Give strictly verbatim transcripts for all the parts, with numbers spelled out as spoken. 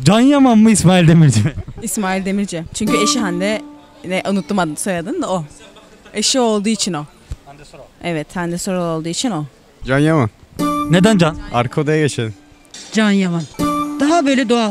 Can Yaman mı İsmail Demirci mi? İsmail Demirci. Çünkü eşi Hande, ne, unuttum adını soyadını da o. Eşi olduğu için o. Hande Soral. Evet, Hande Soral olduğu için o. Can Yaman. Neden Can? Arka odaya geçelim. Can Yaman. Daha böyle doğal.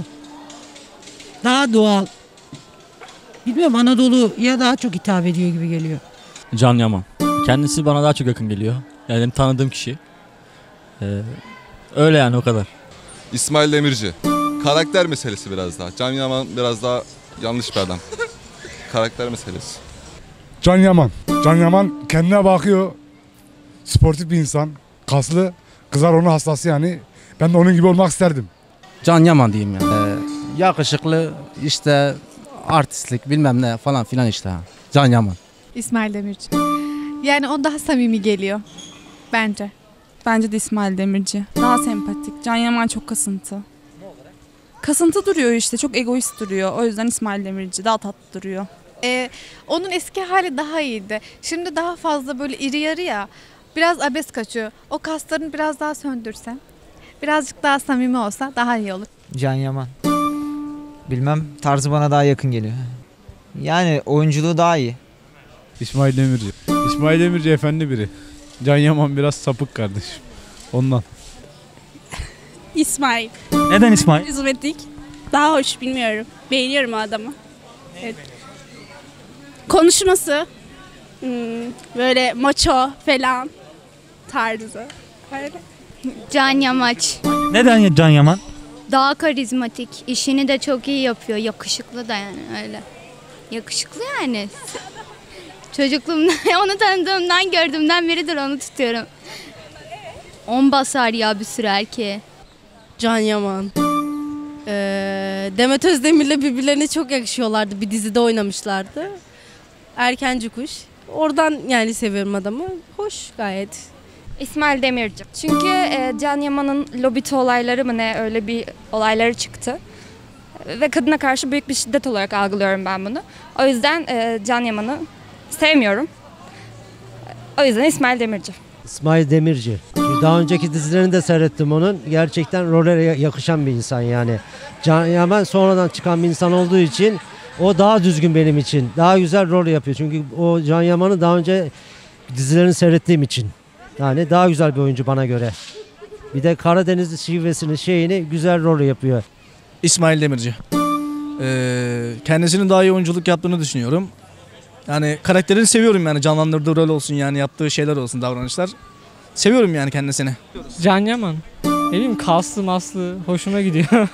Daha doğal. Bilmiyorum, Anadolu'ya daha çok hitap ediyor gibi geliyor. Can Yaman. Kendisi bana daha çok yakın geliyor. Yani benim tanıdığım kişi. Ee, öyle yani, o kadar. İsmail Demirci. Karakter meselesi biraz daha. Can Yaman biraz daha yanlış bir adam. Karakter meselesi. Can Yaman. Can Yaman kendine bakıyor. Sportif bir insan. Kaslı. Kızlar onun hastası yani. Ben de onun gibi olmak isterdim. Can Yaman diyeyim yani. Ee, yakışıklı, işte artistlik bilmem ne falan filan işte. Can Yaman. İsmail Demirci. Yani o daha samimi geliyor bence. Bence de İsmail Demirci. Daha sempatik. Can Yaman çok kasıntı. Ne olarak? Kasıntı duruyor işte. Çok egoist duruyor. O yüzden İsmail Demirci daha tatlı duruyor. Ee, onun eski hali daha iyiydi. Şimdi daha fazla böyle iri yarı ya. Biraz abes kaçıyor. O kaslarını biraz daha söndürsem, birazcık daha samimi olsa daha iyi olur. Can Yaman. Bilmem, tarzı bana daha yakın geliyor. Yani oyunculuğu daha iyi. İsmail Demirci. İsmail Demirci efendi biri. Can Yaman biraz sapık kardeşim. Ondan. İsmail. Neden İsmail? Karizmatik. Daha hoş, bilmiyorum. Beğeniyorum o adamı. Evet. Konuşması hmm, böyle maço falan tarzı. Öyle. Can Yamaç. Neden Can Yaman? Daha karizmatik. İşini de çok iyi yapıyor. Yakışıklı da yani öyle. Yakışıklı yani. Çocukluğumdan, onu tanıdığımdan, gördüğümden beridir onu tutuyorum. On basar ya bir sürü erkeğe. Can Yaman. Ee, Demet Özdemir'le birbirlerine çok yakışıyorlardı. Bir dizide oynamışlardı. Erkenci Kuş. Oradan yani seviyorum adamı. Hoş gayet. İsmail Demirci. Çünkü e, Can Yaman'ın lobito olayları mı ne, öyle bir olayları çıktı. Ve kadına karşı büyük bir şiddet olarak algılıyorum ben bunu. O yüzden e, Can Yaman'ı sevmiyorum. O yüzden İsmail Demirci. İsmail Demirci. Daha önceki dizilerini de seyrettim onun. Gerçekten role yakışan bir insan yani. Can Yaman sonradan çıkan bir insan olduğu için o daha düzgün benim için. Daha güzel rol yapıyor. Çünkü o Can Yaman'ı daha önce dizilerini seyrettiğim için. Yani daha güzel bir oyuncu bana göre. Bir de Karadeniz şivesini şeyini güzel rol yapıyor. İsmail Demirci. Ee, kendisinin daha iyi oyunculuk yaptığını düşünüyorum. Yani karakterini seviyorum yani, canlandırdığı rol olsun yani, yaptığı şeyler olsun, davranışlar. Seviyorum yani kendisini. Can Yaman. Ne bileyim, kaslı maslı hoşuma gidiyor.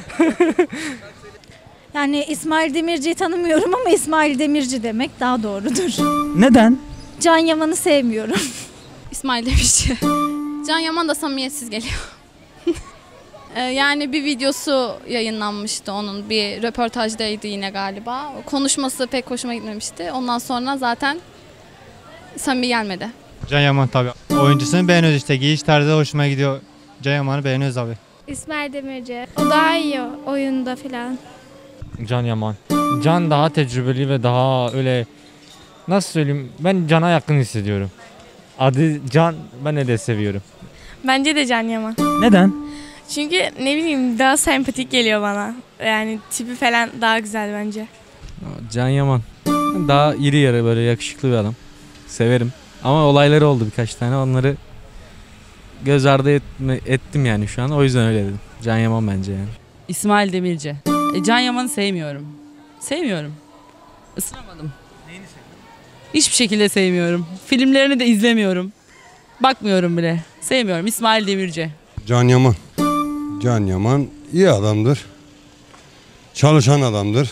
Yani İsmail Demirci'yi tanımıyorum ama İsmail Demirci demek daha doğrudur. Neden? Can Yaman'ı sevmiyorum. İsmail Demirci. Can Yaman da samimiyetsiz geliyor. Yani bir videosu yayınlanmıştı onun, bir röportajdaydı yine galiba. Konuşması pek hoşuma gitmemişti. Ondan sonra zaten samimi gelmedi. Can Yaman tabii. Oyuncusunu beğeniyoruz işte. Giyiş tarzı hoşuma gidiyor. Can Yaman'ı beğeniyoruz abi. İsmail Demirci. O daha iyi oyunda filan. Can Yaman. Can daha tecrübeli ve daha öyle, nasıl söyleyeyim, ben Can'a yakın hissediyorum. Adı Can, ben de seviyorum. Bence de Can Yaman. Neden? Çünkü ne bileyim, daha sempatik geliyor bana. Yani tipi falan daha güzel bence. Can Yaman. Daha iri yarı, böyle yakışıklı bir adam. Severim. Ama olayları oldu birkaç tane. Onları göz ardı etme, ettim yani şu an. O yüzden öyle dedim. Can Yaman bence yani. İsmail Demirci. E, Can Yaman'ı sevmiyorum. Sevmiyorum. Isınamadım. Neyini sevmiyorsun? Hiçbir şekilde sevmiyorum. Filmlerini de izlemiyorum. Bakmıyorum bile. Sevmiyorum. İsmail Demirci. Can Yaman. Can Yaman iyi adamdır. Çalışan adamdır.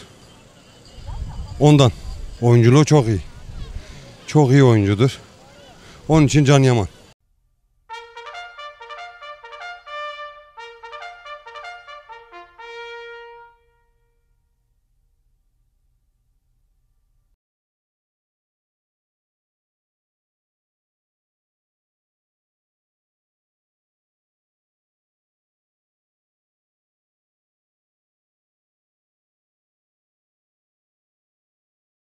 Ondan. Oyunculuğu çok iyi. Çok iyi oyuncudur. Onun için Can Yaman.